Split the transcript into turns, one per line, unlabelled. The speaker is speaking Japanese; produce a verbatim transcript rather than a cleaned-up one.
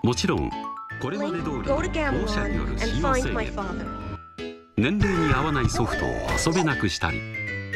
もちろんこれまで通りの保護者による使用制限、年齢に合わないソフトを遊べなくしたり、